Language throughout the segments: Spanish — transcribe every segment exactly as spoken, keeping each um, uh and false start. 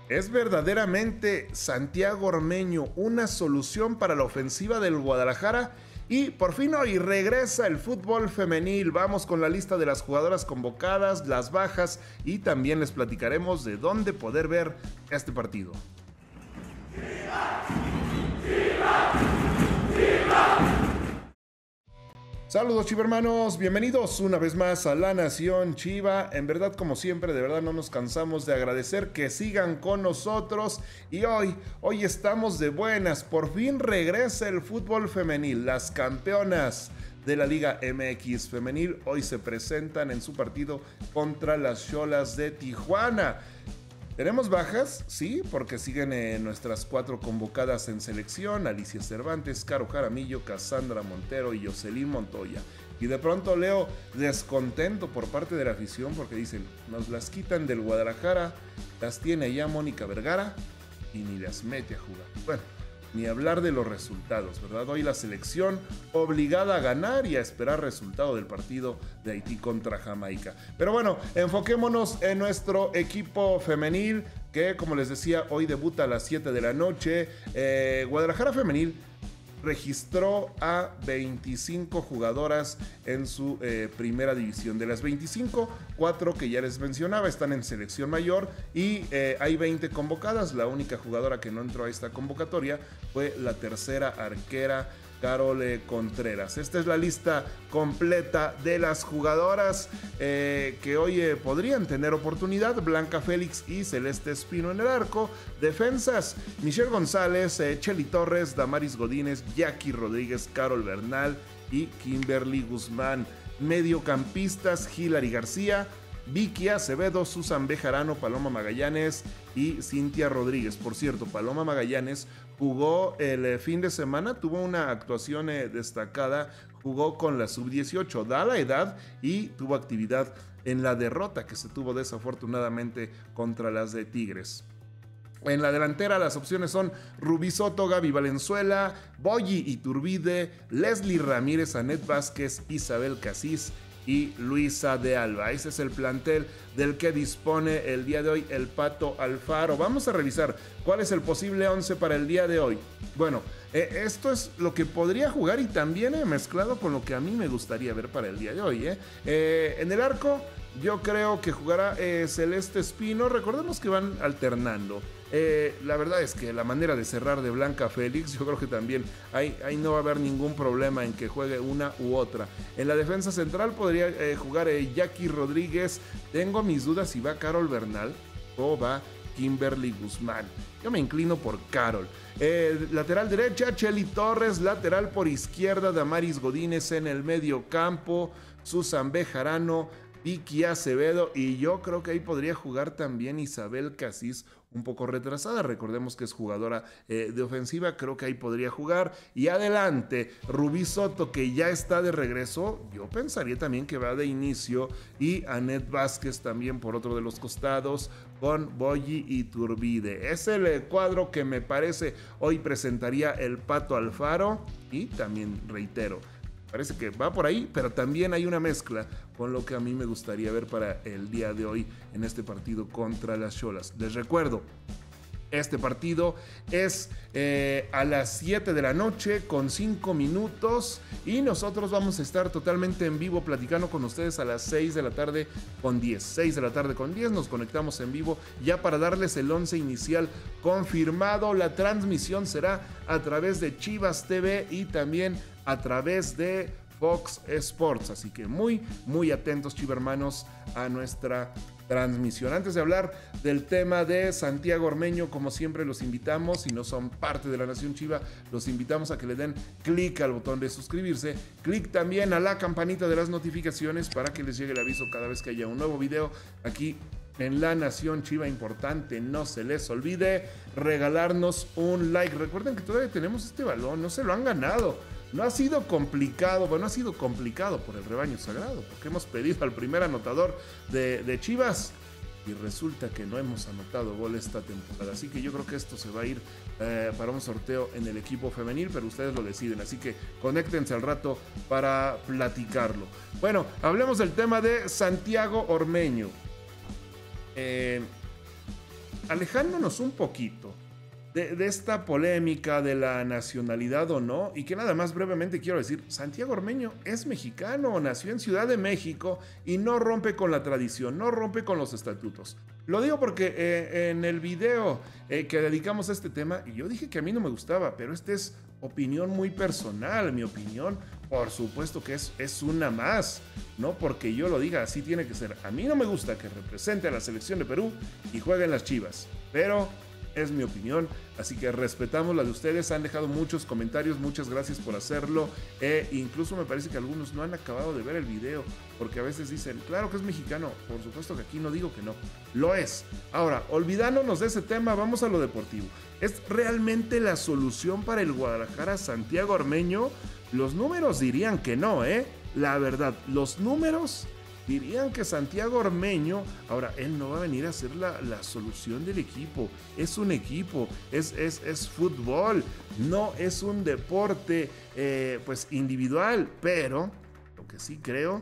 ¿Es verdaderamente Santiago Ormeño una solución para la ofensiva del Guadalajara? Y por fin hoy regresa el fútbol femenil. Vamos con la lista de las jugadoras convocadas, las bajas y también les platicaremos de dónde poder ver este partido. ¡Chivas! ¡Chivas! ¡Chivas! Saludos chivermanos, bienvenidos una vez más a La Nación Chiva. En verdad, como siempre, de verdad no nos cansamos de agradecer que sigan con nosotros. Y hoy, hoy estamos de buenas, por fin regresa el fútbol femenil. Las campeonas de la Liga M X femenil hoy se presentan en su partido contra las Xolas de Tijuana. ¿Tenemos bajas? Sí, porque siguen eh, nuestras cuatro convocadas en selección: Alicia Cervantes, Caro Jaramillo, Cassandra Montero y Jocelyn Montoya. Y de pronto leo descontento por parte de la afición porque dicen, nos las quitan del Guadalajara, las tiene ya Mónica Vergara y ni las mete a jugar. Bueno, ni hablar de los resultados, ¿verdad? Hoy la selección obligada a ganar y a esperar resultado del partido de Haití contra Jamaica. Pero bueno, enfoquémonos en nuestro equipo femenil que, como les decía, hoy debuta a las siete de la noche. Eh, Guadalajara Femenil registró a veinticinco jugadoras en su eh, primera división. De las veinticinco, cuatro que ya les mencionaba están en selección mayor y eh, hay veinte convocadas. La única jugadora que no entró a esta convocatoria fue la tercera arquera, Carole Contreras. Esta es la lista completa de las jugadoras eh, que hoy eh, podrían tener oportunidad. Blanca Félix y Celeste Espino en el arco. Defensas: Michelle González, eh, Chely Torres, Damaris Godínez, Jackie Rodríguez, Carol Bernal y Kimberly Guzmán. Mediocampistas: Hilary García, Vicky Acevedo, Susan Bejarano, Paloma Magallanes y Cintia Rodríguez. Por cierto, Paloma Magallanes jugó el eh, fin de semana, tuvo una actuación eh, destacada, jugó con la sub dieciocho, da la edad y tuvo actividad en la derrota que se tuvo desafortunadamente contra las de Tigres. En la delantera las opciones son Rubí Soto, Gaby Valenzuela, Boyi Iturbide, Leslie Ramírez, Anet Vázquez, Isabel Casís y Luisa de Alba. Ese es el plantel del que dispone el día de hoy el Pato Alfaro. Vamos a revisar cuál es el posible once para el día de hoy. Bueno, eh, esto es lo que podría jugar y también he eh, mezclado con lo que a mí me gustaría ver para el día de hoy. Eh. Eh, en el arco yo creo que jugará eh, Celeste Espino. Recordemos que van alternando. Eh, la verdad es que la manera de cerrar de Blanca Félix, yo creo que también ahí, ahí no va a haber ningún problema en que juegue una u otra. En la defensa central podría eh, jugar eh, Jackie Rodríguez. Tengo mis dudas si va Carol Bernal o va Kimberly Guzmán. Yo me inclino por Carol. Eh, lateral derecha, Chely Torres. Lateral por izquierda, Damaris Godínez. En el medio campo, Susan Bejarano, Vicky Acevedo, y yo creo que ahí podría jugar también Isabel Casís, un poco retrasada. Recordemos que es jugadora eh, de ofensiva, creo que ahí podría jugar. Y adelante, Rubí Soto, que ya está de regreso, yo pensaría también que va de inicio. Y Anet Vázquez también por otro de los costados, con Boyi Iturbide. Es el eh, cuadro que me parece hoy presentaría el Pato Alfaro. Y también reitero, parece que va por ahí, pero también hay una mezcla con lo que a mí me gustaría ver para el día de hoy en este partido contra las Xolas. Les recuerdo, este partido es eh, a las siete de la noche con cinco minutos y nosotros vamos a estar totalmente en vivo platicando con ustedes a las seis de la tarde con diez. seis de la tarde con diez nos conectamos en vivo ya para darles el once inicial confirmado. La transmisión será a través de Chivas T V y también a través de Fox Sports, así que muy, muy atentos, chivermanos, a nuestra transmisión. Antes de hablar del tema de Santiago Ormeño, como siempre los invitamos, si no son parte de la Nación Chiva, los invitamos a que le den clic al botón de suscribirse, clic también a la campanita de las notificaciones para que les llegue el aviso cada vez que haya un nuevo video aquí en La Nación Chiva. Importante, no se les olvide regalarnos un like. Recuerden que todavía tenemos este balón, no se lo han ganado. No ha sido complicado, bueno, ha sido complicado por el rebaño sagrado, porque hemos pedido al primer anotador de, de Chivas y resulta que no hemos anotado gol esta temporada. Así que yo creo que esto se va a ir eh, para un sorteo en el equipo femenil, pero ustedes lo deciden. Así que conéctense al rato para platicarlo. Bueno, hablemos del tema de Santiago Ormeño. Eh, alejándonos un poquito de, de esta polémica de la nacionalidad o no, y que nada más brevemente quiero decir, Santiago Ormeño es mexicano, nació en Ciudad de México y no rompe con la tradición, no rompe con los estatutos. Lo digo porque eh, en el video eh, que dedicamos a este tema, y yo dije que a mí no me gustaba, pero esta es opinión muy personal, mi opinión, por supuesto que es, es una más, no porque yo lo diga, así tiene que ser. A mí no me gusta que represente a la selección de Perú y juegue en las Chivas, pero es mi opinión, así que respetamos la de ustedes. Han dejado muchos comentarios, muchas gracias por hacerlo. Eh, incluso me parece que algunos no han acabado de ver el video, porque a veces dicen, claro que es mexicano. Por supuesto que aquí no digo que no, lo es. Ahora, olvidándonos de ese tema, vamos a lo deportivo. ¿Es realmente la solución para el Guadalajara Santiago Ormeño? Los números dirían que no, ¿eh? La verdad, los números dirían que Santiago Ormeño, ahora, él no va a venir a ser la, la solución del equipo. Es un equipo, es, es, es fútbol, no es un deporte eh, pues individual, pero lo que sí creo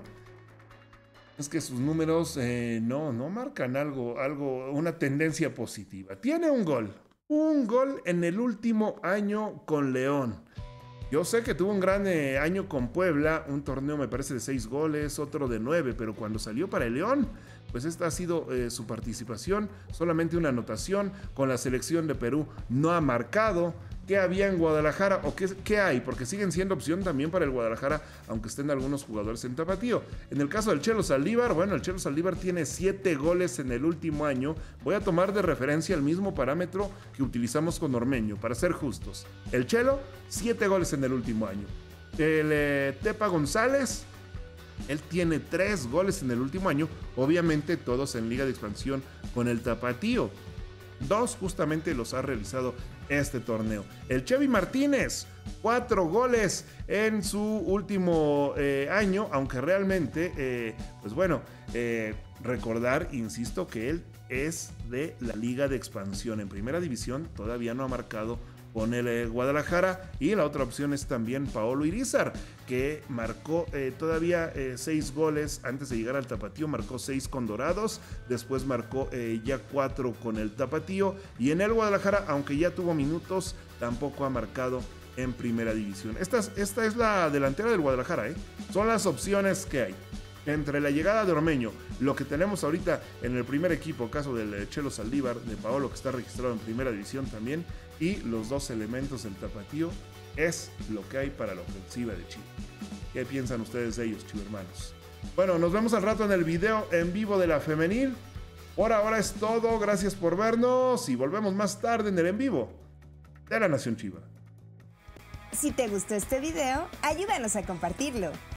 es que sus números eh, no, no marcan algo, algo, una tendencia positiva. Tiene un gol, un gol en el último año con León. Yo sé que tuvo un gran eh, año con Puebla, un torneo me parece de seis goles, otro de nueve, pero cuando salió para el León, pues esta ha sido eh, su participación, solamente una anotación con la selección de Perú, no ha marcado. ¿Qué había en Guadalajara o qué, qué hay? Porque siguen siendo opción también para el Guadalajara, aunque estén algunos jugadores en tapatío. En el caso del Chelo Saldívar, bueno, el Chelo Saldívar tiene siete goles en el último año. Voy a tomar de referencia el mismo parámetro que utilizamos con Ormeño, para ser justos. El Chelo, siete goles en el último año. El eh, Tepa González, él tiene tres goles en el último año, obviamente todos en Liga de Expansión con el tapatío. Dos justamente los ha realizado este torneo. El Chevy Martínez, cuatro goles en su último eh, año, aunque realmente, eh, pues bueno, eh, recordar, insisto, que él es de la Liga de Expansión. En Primera División todavía no ha marcado con el eh, Guadalajara, y la otra opción es también Paolo Irizar, que marcó eh, todavía eh, seis goles antes de llegar al tapatío, marcó seis con Dorados, después marcó eh, ya cuatro con el tapatío, y en el Guadalajara, aunque ya tuvo minutos, tampoco ha marcado en Primera División. Esta, esta es la delantera del Guadalajara, ¿eh? Son las opciones que hay. Entre la llegada de Ormeño, lo que tenemos ahorita en el primer equipo, caso del Chelo Saldívar, de Paolo, que está registrado en Primera División también, y los dos elementos del tapatío, es lo que hay para la ofensiva de Chivas. ¿Qué piensan ustedes de ellos, chivermanos? Bueno, nos vemos al rato en el video en vivo de la femenil. Por ahora es todo, gracias por vernos y volvemos más tarde en el en vivo de La Nación Chiva. Si te gustó este video, ayúdanos a compartirlo.